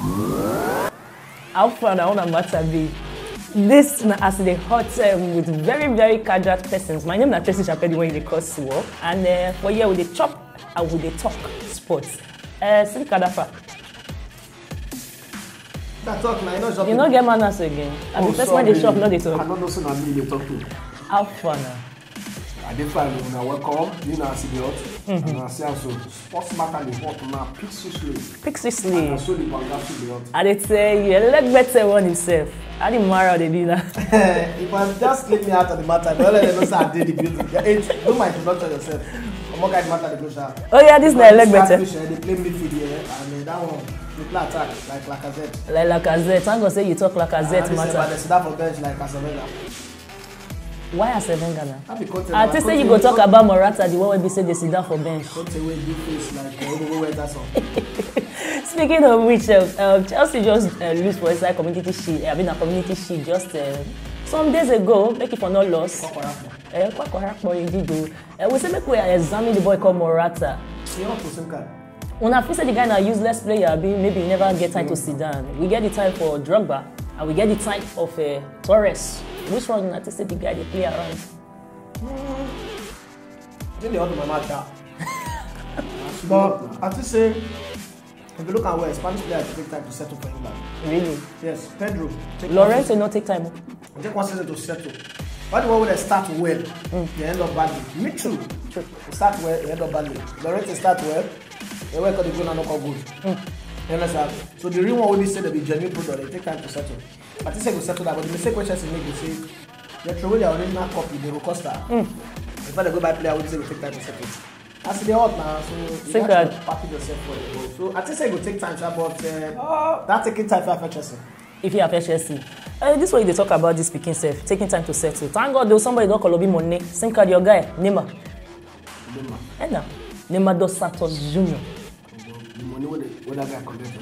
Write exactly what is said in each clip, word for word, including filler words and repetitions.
How fun I want to matter be. This na as the hot um, with very very casual persons. My name is Tracy Shapedi when you cross walk, and uh, for here with the chop and with the talk sports. Uh, Sili Kadafa. That talk now, you know shopping. You don't get manners again. I Oh, the first one they shop, not they talk. I don't know so na me they talk to. How fun. Uh. I dey fine una welcome. You know see the hot. And I see also sports matter the hot now. Pixisly. Pixisly. And so the banga see the hot. I did say you let better one himself. I didn't marry the dinner. If I just leave me out of the matter, don't let them know say I did the beauty. Hey, don't mind introduction yourself. I'm not kind matter the go sha. Oh yeah, this na leg better. They play midfield here, and that one they play attack like Lacazette. Like Lacazette. Thank God say you talk Lacazette And matter. they sit down for bench like Casemiro. Why are seven Ghana? I be content. I think say you go talk about Morata, the one where be say they sit down for bench. Don't say where you face like uh, who wear that song. Speaking of which, uh, uh, Chelsea just uh, lose for inside community shield. I mean, a community shield just uh, some days ago. Make it for not loss. Eh, quite correct boy indeed. Uh, we say make we examine the boy called Morata. You want to same card? When I feel say the guy na useless player, be maybe he never get time to sit down. We get the time for Drogba, and we get the time of uh, Torres. Which one I say the guy they play around? Mm. Then they want my match. But I just say, if you look at where Spanish players take time to settle for England. Really? Yes, Pedro. Lawrence will not take time. Take one season to settle. But the one where they start well, mm. they end up badly. Me too. True. They start well, they end up badly. Lawrence start well, they work on the goal and not good. Mm. You understand? So the real one when they say they be genuine product, they take time to settle. I think they will settle that, but the mistake when Chelsea make, they say they throw away their original copy, the Costa. Mm. Before they go buy player, they say they take time to settle. As they hot now, so you have to package yourself for the goal. So I think it will take time, but uh, oh. that taking time for affect Chelsea. If you affect Chelsea, uh, this way they talk about this speaking self, taking time to settle. Thank God there was somebody don't call Obi money. Same card your guy, Neymar. Neymar. Eh na, Neymar dos Santos Junior The money where where that guy collected.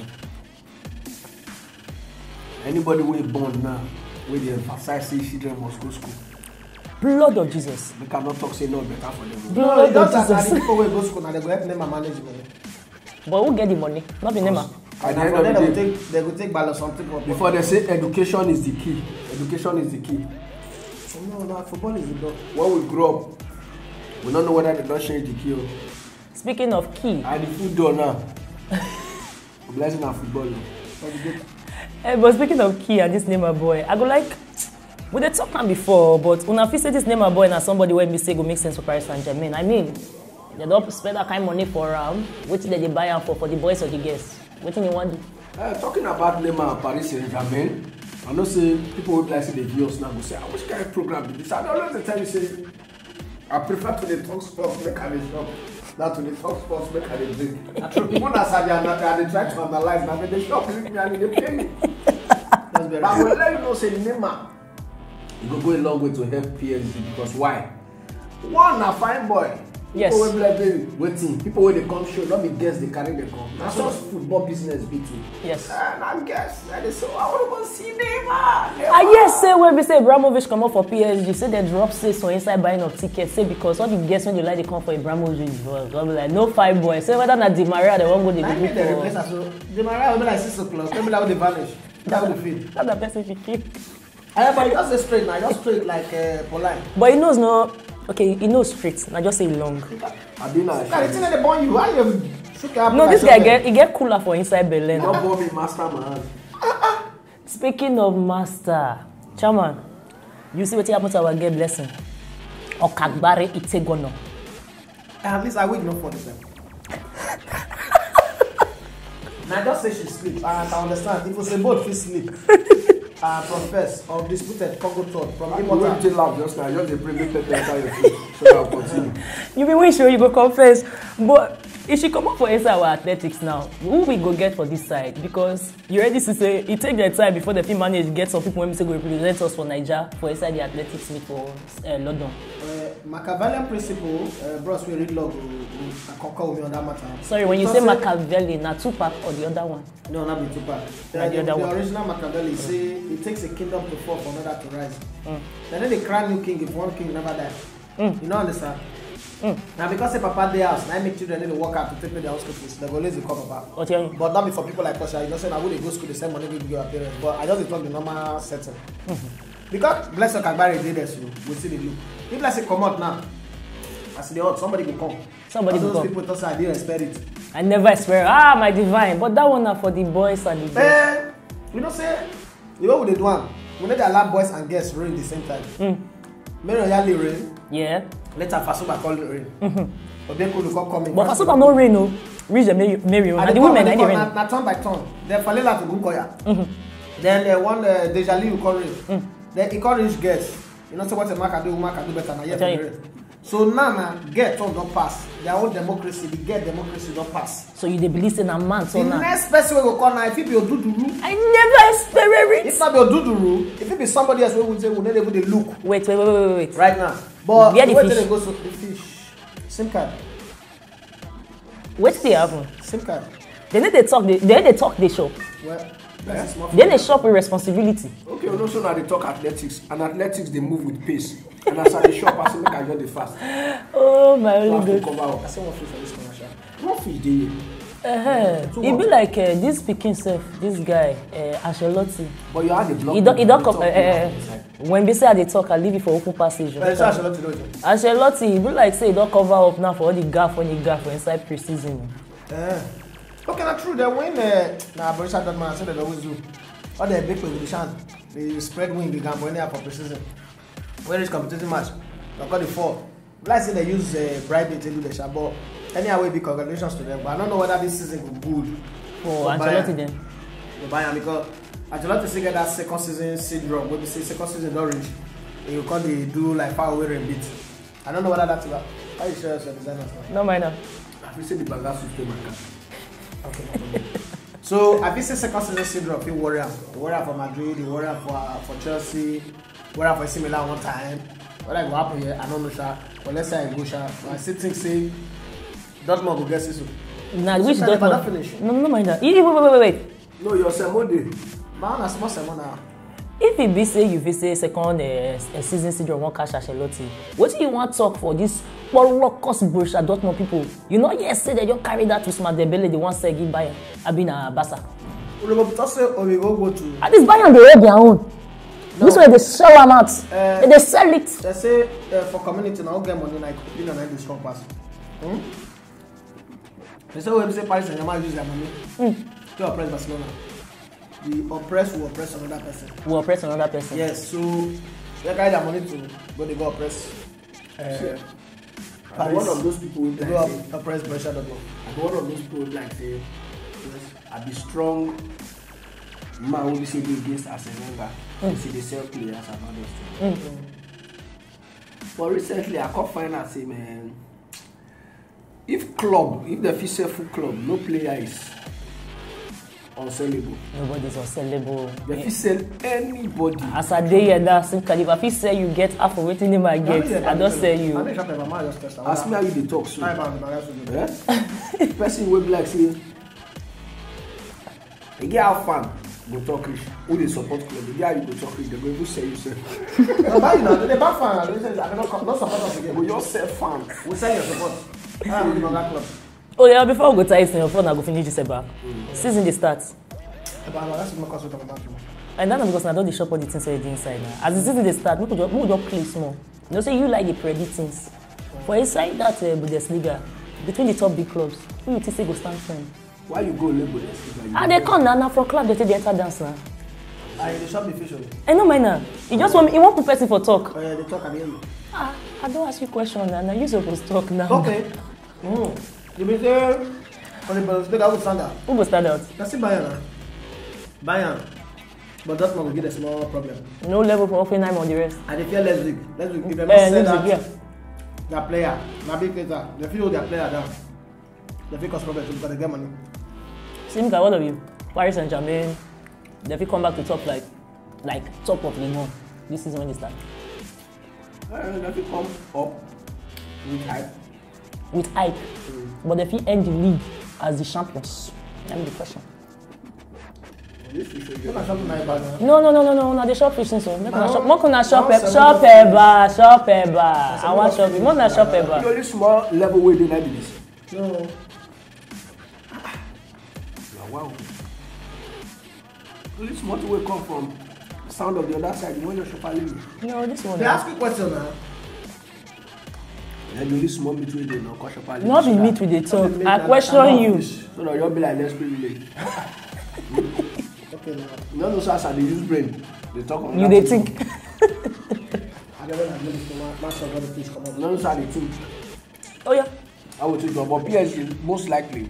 Anybody who is born now, where they emphasize say children must go school. Blood of Jesus. They cannot talk say no better for them. Blood no, of Jesus. The people who go school now they go help them manage money. But who get the money? Not the Neymar. And at the end of the day, they will take balance something. Before they say education is the key. Education is the key. No, no, football is the door. When we grow up, we don't know whether they don't change the key. Speaking of key. And the food door now. Blessing our football. Hey, but speaking of key and this Neymar boy, I go like, we did talk about before, but when I feel say this Neymar boy and somebody when me say go make sense for Paris Saint-Germain. I mean, they don't spend that kind of money for um, what did they buy for for the boys or the girls? What do you want to do? Uh, talking about Neymar and Paris Saint-Germain, I know say people would like to see the viewers now go say, I wish kind of program did this. I don't know the time you say, I prefer to the talk sports make a shop. Not to the top sports make a drink. People that say they are not, they try to analyze now, but they shop me and they pay me. But I will let you know, say Neymar, you go go a long way to help P S G because why? One, a fine boy. Yes. People will like waiting. People when they come show, not be guests they carry they come. That's just football business be too. Yes. And I guess that is so. I want to go see Neymar. Ah yes, say when we say Abramovich come up for P S G, say they drop say so inside buying of tickets. Say because all the guests when they like they come for Abramovich, well, be like no five boys. Say whether not Di Maria they won't go they go for. They replace us so Di Maria will be like six o'clock. Maybe like they vanish. That will be fit. That's the person he keep. I but just say straight now, just straight like uh, polite. But he knows no. Okay, he knows straight. I just say long. I didn't know. The thing they born you, I have. No, this guy get he get cooler for inside Berlin. Don't born me master man. Speaking of master, Chairman, you see what happened to our girl blessing? Okagbare Itegono. At least I wait no for them. Now just say she sleep, and I understand. If you say both, she sleep. Uh, from first or disputed Congo third from important till lab just now. Just the primitive enter your food. So I'll continue. You be wish you go confess, but if she come up for inside our athletics now, who we go get for this side? Because you already see say it take their time before the team manage get some people when we say go represent us for Niger for inside the athletics meet for uh, London. Uh, Machiavellian principle, uh, bros, we read log. I concur with me on that matter. Sorry, when you say Machiavelli, not Tupac or the other one? No, not be Tupac. The, the, the, the, the original Machiavelli mm. say it takes a kingdom to fall for another to rise. Mm. And then they crown new king if one king never dies. Mm. You know understand? Mm. Now because the papa dey house, now make children need to work out to take pay their own school fees. They go lazy call papa. Okay. But not be for people like us. You know, say now we dey go school, they send money give your parents. But I just dey talk the normal setting. Mm-hmm. Because bless your Kagbari did this, we see the look. If let's say come out now, as the odd, somebody will come. Somebody will come. Those people thought I didn't expect it. I never expect. Ah, my divine. But that one are for the boys and the girls. Eh, you know, say the way we dey do one, we need to allow boys and girls rain the same time. Mm. Mary Oyale rain. Yeah. Later Fasuba call it rain. Mm-hmm. Obieko will come coming. But Fasuba no rain, no. Reach the Mary. Mary and, and the women, I rain. Na turn by turn. Then Falela to Gunkoya. Mm-hmm. Then uh, one uh, Dejali will call rain. Mm. Then he call rich girls. You know, say what a man can do, woman can do better than yet. Okay. So now, now, get turn don't pass. Their own democracy, the get democracy don't pass. So you dey believe in a man, so the now. The next person will come now, if it be Oduduru. I never expect it. If not be Oduduru, if it be somebody else, we would say we never even look. Wait, wait, wait, wait, wait. Right now. But where the wait fish? till they go to the fish. SIM card. Wait till they happen. SIM card. They need to talk, they, they, they talk, they shop. Well, yeah. Then they shop with responsibility. Okay, well, also now they talk athletics, and athletics they move with pace. And as I shop, I say make I just the fast. Oh my only God. I say one fish for this commercial. What fish do you? Uh-huh. So it be like uh, this Peking self, this guy, uh, Ancelotti. But you had the block. He don't, he don't come. Uh, uh, when they say they talk, I leave it for open passage. But Ancelotti, don't you? Ancelotti, he be like say he don't cover up now for all the gap when he gap for inside pre-season. Uh, okay, not true. They win. Uh, nah, Borussia Dortmund, I said they always do. All the big with the chance, they spread wing the game when they are for pre-season. When it's competitive match, they got the four. Let's say they use uh, bribery to do the shot, but anyhow, big congratulations to them. But I don't know whether this season will be good for Ancelotti then. For Bayern, because Ancelotti still get that second season syndrome. When we say second season don't reach, he will come they do like far away and beat. I don't know whether that's about. How you sure your designers now? No minor. I say the Bangladesh system. Okay. So I think second season syndrome. He warrior, warrior for Madrid, the warrior for uh, for Chelsea, warrior for A C Milan one time. What I go happen here, I don't know, sir. But let's say I go, sir. I still think say Dortmund will get Sisu. Nah, which Dortmund? Finish. No, no, mind that. Wait, wait, wait, wait, wait. No, your sermon day. Man, I small sermon now. If it be say you fit say second uh, season syndrome won't catch Ancelotti, what do you want to talk for this Borussia Borussia Dortmund people? You know, yes, say they just carry that to Ousmane Dembele, they want to give Bayern. I been a Barca. We go go to. At this Bayern they have their own. No. This way they sell them out. Uh, they sell it. They say uh, for community now get money like you know the strong pass. Hmm? They say when say Paris Saint-Germain use their money mm. to oppress Barcelona. The oppressed will oppress another person. Will oppress another person. Yes, so they carry their money to go they go oppress. Uh, yeah. Paris. One of those people will they go like oppress Borussia Dortmund. And one of those people will like say, I be strong. Man will be say they against Arsene Wenger. Mm. See they sell players and all those things. Mm. But recently I can't find out say man, if club, if the official full club, no player is unsellable. Nobody's unsellable. They fit sell anybody. As a day and that same caliber, if you say you get half of waiting in my get, I don't sell you. Ask me how you dey talk so. Yeah? Person will be like say, you get how fan go talk rich. Who dey support club? The guy you go talk rich, they go even sell you sef. No, but you know, they back fan. They say I cannot not support us again. We just sell fan. We sell your support. Ah, we don't club. Oh yeah, before we go to Iceland, your phone I go finish this about. Mm. Season they start. And that's because I don't shop all the things already inside now. As the season they start, we could just, we could just play small. You know, say you like the predict things. Mm. For inside that uh, Bundesliga, between the top big clubs, who you think say go stand firm? Why you go label Bundesliga? Ah, they come now, now for club they take the enter dance now. Ah, they shop the official. I know, man. You just want, you want to person for talk. Oh yeah, they talk at the end. Ah, I don't ask you question now. Now you supposed to talk now. Okay. Mm. You be there for the Bundesliga who stand out? Who will stand out? That's it, Bayern. Bayern. But Dortmund will get a small problem. No level for Hoffenheim on the rest. And they fear Leipzig. Leipzig, if they uh, not sell that, yeah. their player, now big later, they feel their player down. They feel cause problem because they get money. Seems like all of you, Paris Saint-Germain, they feel come back to top like, like top of Ligue one. This is when they start. Uh, they feel come up with hype. With hype, mm. But if you end the league as the champions, that's the question. This fish wey Una shop na Ibadan. No, no, no, no, no. Una dey shop fish since. Make una No. shop. Make una shop. No, e- seven Shop of eba. Shop eba. I want shop. Make una shop The eba. only small level wey dey like this. No. Na wow. Only small thing wey come from sound of the other side. You want your shop leave. No, this one. They ask you question now. Na the only small meat wey dey na come shop leave. Not be meat with the talk. meat I that question cannot you. So na you be like let's play relay. Okay, now. You no know so as I dey use brain dey talk on You that dey thing. think. I never have noticed the ma- master of all the fish come You up. no know so I dey think. Oh yeah. I would think but P S G most likely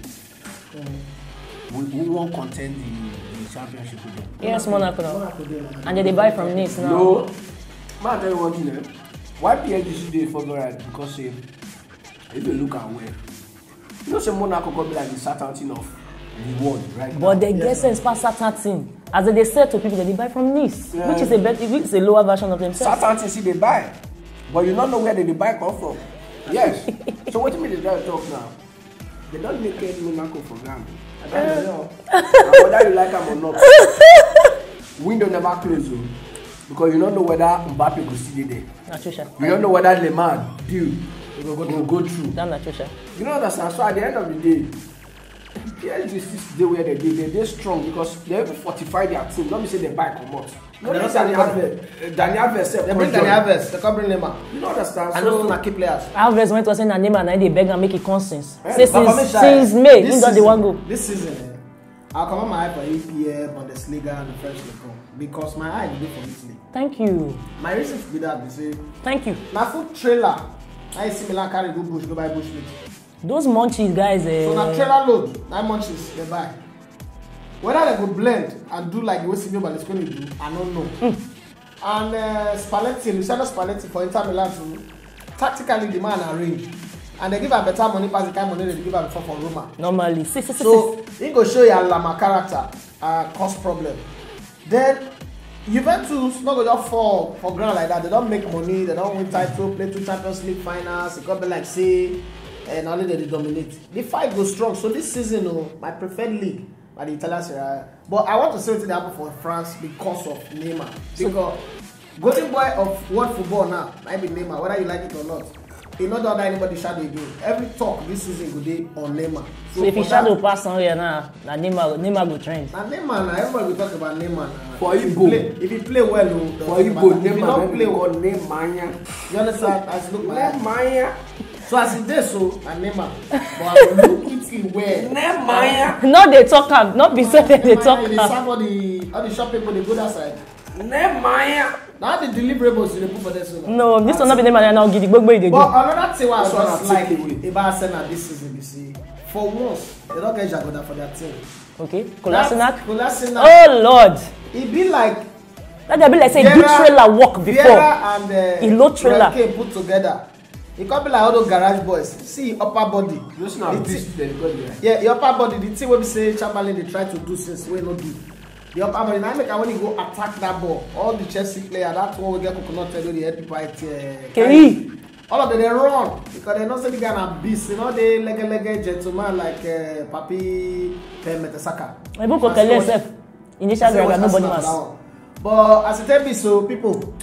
we we wan contend the the championship with them. Yes, Monaco now. Monaco dey now. And then they buy from Nice now. No, man, I tell you one thing, eh? Why P S G still dey favourite? Because say, if you look at well, you know say Monaco go be like the Southampton of the world, right? But now. they get sense pass certain thing. As they say to people that they buy from Nice, Yeah. which is a better, which is a lower version of themselves. Southampton see they buy, but you don't know where they dey buy come from. Yes. So what me dey try to talk now? They don't make any Monaco for ground. I don't know. And whether you like them or not, window never close, oh, because you don't know whether Mbappe go still dey there. Natusha. You don't know whether Le Mans deal go go go through. Damn Natusha. You know understand? So at the end of the day, P S G still dey where they dey. They dey strong because they even fortify their team. Let me say they buy comot. No, They they don't Daniel sell Alves. Daniel Alves sef They bring come Dani join. Alves. They come bring Neymar. You know understand? And So those na key players. Alves went to say na name and I dey beg and make it conscience. Eh, Say But for me, since Shai, since May, this he got the season- one go. This season, eh, I'll come on my eye for E P L, Bundesliga, and the French League because my eye dey for Italy. Thank you. My reason to be that be say Thank you. na full trailer. I see Milan carry go bush go buy bush meat. Those munchies guys, eh. So na trailer load, nine munches they buy. Whether they go blend and do like the way Silvio Berlusconi do, I don't know. Mm. And uh, Spalletti, Luciano Spalletti for Inter Milan too, tactically the man arrange. And they give am better money pass the kind of money they give am before for Roma. Normally, see, see, see, So he go show you a Lama character, uh, cause problem. Then Juventus not go just fall for ground like that. They don't make money. They don't win title, play two Champions League finals. It got be like say, and only they dominate. The fight goes strong. So this season, oh, my preferred league by the Italian Serie A. But I want to say what happened for France because of Neymar. Because golden boy of world football now might be Neymar, whether you like it or not. He not under anybody shadow again. Every talk this season go dey on Neymar. So if for he shadow pass on here now, na Neymar, Neymar go trend. Na Neymar na everybody will talk about Neymar na. For If he Igbo. play- if he play well, oh, they'll for talk Igbo, about that. If he Neymar don't dem play dey well, call Neymar. you understand? As look my eye. Neymar. So as he dey so, na Neymar. But I go look Italy well. Neymar. No, they talk am. Not be said that they Neymar, talk he dey am. serve all the all the shop people dey go that side. Neymar. Na the deliverables you dey put for there so. na. No, this one not be Neymar now. Gidi gbogbo they do. But another thing wey I This one just na like take away. about Arsenal this season be say for once they don get Jagoda for their team. Okay, Kolasinac. Kolasinac. Oh Lord, E be like that dey be like say good Vieira- trailer work before. Vieira and uh, He load trailer. Renke put together. He come be like all those garage boys. See upper body. Just now The beast thi- dem go there. Yeah, the upper body. The thing wey be say Chamberlain dey try to do since wey no do. The upper body na make am when he go attack that ball. All the Chelsea player, that one wey get coconut head wey dey help people hit. Uh, Keri. all of them dey run because they know say the guy na beast. You know dey lege lege gentleman like uh, Papi Mertesacker. Even Kokele sef. Initial driver, nobody mass. But as it tell me so, people,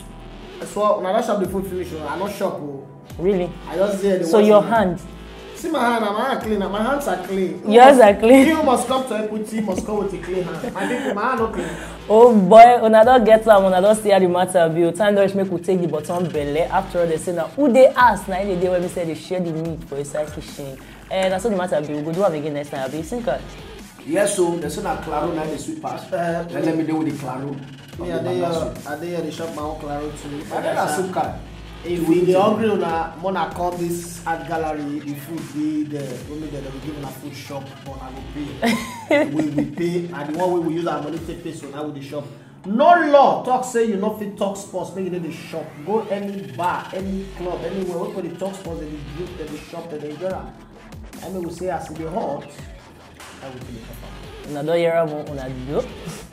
so when I don't shop the food finish, I not shop. Oh. Really? I just there. So your hand. See my hand, my hand clean. My hands are clean. Yours are clean. You must come to equity, must come with a clean hand. My people, my hand not clean. Oh boy, una don get am, una don see how the matter be. Time don reach make we take the bottom belle. After all, they say na who dey ask na in the day when we say they share the meat for inside kitchen. And that's how the matter be. We go do am again next time. Abi, think am. Yes, so they say na Claro na the sweet pass. Uh, Then let me deal with the Claro. Me, I dey uh, I dey here. They shop my own Claro too. I get a SIM card. If we dey hungry, una wanna come this art gallery, the food dey there. Only there, they will give una food shop, but I go pay. we we pay, and the one way we use our money take pay, so now we dey shop. No law talk say you no fit talk sports, make you dey the shop. Go any bar, any club, anywhere. Wey people dey talk sports, they dey drink, they dey shop, they dey enjoy am. I mean, we say as e dey hot, I will feel it. Una don hear am, una do.